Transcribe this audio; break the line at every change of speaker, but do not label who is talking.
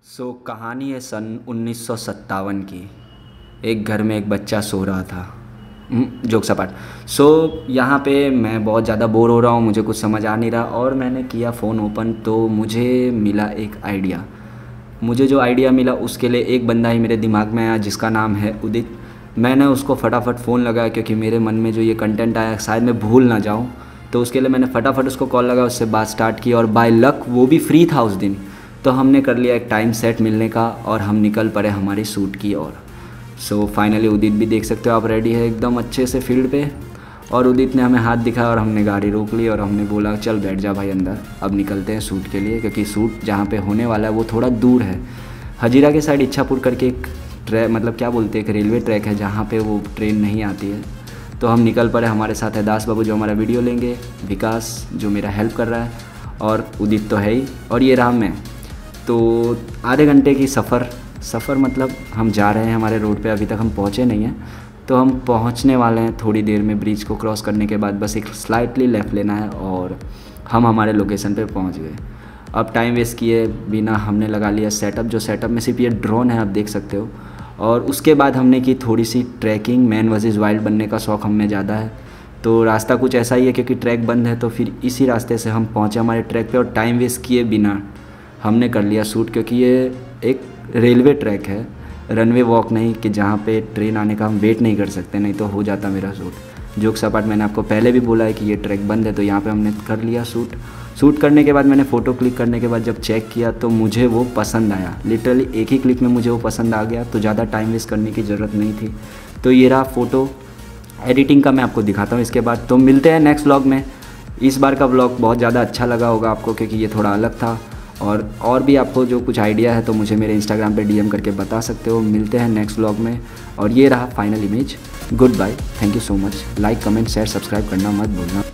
कहानी है सन 1957 की। एक घर में एक बच्चा सो रहा था। जोक सपाट। यहाँ पे मैं बहुत ज़्यादा बोर हो रहा हूँ, मुझे कुछ समझ आ नहीं रहा और मैंने किया फ़ोन ओपन तो मुझे मिला एक आइडिया। मुझे जो आइडिया मिला उसके लिए एक बंदा ही मेरे दिमाग में आया जिसका नाम है उदित। मैंने उसको फटाफट फ़ोन लगाया क्योंकि मेरे मन में जो ये कंटेंट आया शायद मैं भूल ना जाऊँ, तो उसके लिए मैंने फटाफट उसको कॉल लगा, उससे बात स्टार्ट की और बाय लक वो भी फ्री था उस दिन। तो हमने कर लिया एक टाइम सेट मिलने का और हम निकल पड़े हमारी शूट की ओर। फाइनली उदित भी देख सकते हो आप रेडी है एकदम अच्छे से फील्ड पे। और उदित ने हमें हाथ दिखाया और हमने गाड़ी रोक ली और हमने बोला चल बैठ जा भाई अंदर, अब निकलते हैं शूट के लिए, क्योंकि शूट जहाँ पे होने वाला है वो थोड़ा दूर है। हजीरा के साइड इच्छापुर करके एक मतलब क्या बोलते हैं, एक रेलवे ट्रैक है जहाँ पे वो ट्रेन नहीं आती है। तो हम निकल पड़े, हमारे साथ है दास बाबू जो हमारा वीडियो लेंगे, विकास जो मेरा हेल्प कर रहा है और उदित तो है ही, और ये रहा मैं। तो आधे घंटे की सफ़र मतलब हम जा रहे हैं हमारे रोड पे, अभी तक हम पहुँचे नहीं हैं। तो हम पहुँचने वाले हैं थोड़ी देर में। ब्रिज को क्रॉस करने के बाद बस एक स्लाइटली लेफ़्ट लेना है और हम हमारे लोकेशन पे पहुँच गए। अब टाइम वेस्ट किए बिना हमने लगा लिया सेटअप, जो सेटअप में सिर्फ ये ड्रोन है आप देख सकते हो। और उसके बाद हमने की थोड़ी सी ट्रैकिंग। मैन वर्सेस वाइल्ड बनने का शौक़ हम में ज़्यादा है, तो रास्ता कुछ ऐसा ही है क्योंकि ट्रैक बंद है, तो फिर इसी रास्ते से हम पहुँचे हमारे ट्रैक पे और टाइम वेस्ट किए बिना हमने कर लिया शूट। क्योंकि ये एक रेलवे ट्रैक है, रनवे वॉक नहीं कि जहाँ पे ट्रेन आने का हम वेट नहीं कर सकते, नहीं तो हो जाता मेरा शूट। जोक सपाट मैंने आपको पहले भी बोला है कि ये ट्रैक बंद है, तो यहाँ पे हमने कर लिया शूट करने के बाद मैंने फ़ोटो क्लिक करने के बाद जब चेक किया तो मुझे वो पसंद आया। लिटरली एक ही क्लिक में मुझे वो पसंद आ गया, तो ज़्यादा टाइम वेस्ट करने की ज़रूरत नहीं थी। तो ये रहा फ़ोटो, एडिटिंग का मैं आपको दिखाता हूँ इसके बाद। तो मिलते हैं नेक्स्ट व्लॉग में। इस बार का व्लॉग बहुत ज़्यादा अच्छा लगा होगा आपको क्योंकि ये थोड़ा अलग था। और भी आपको जो कुछ आइडिया है तो मुझे मेरे इंस्टाग्राम पे डीएम करके बता सकते हो। मिलते हैं नेक्स्ट व्लॉग में और ये रहा final image. Good bye, thank you so much. Like comment share subscribe करना मत भूलना।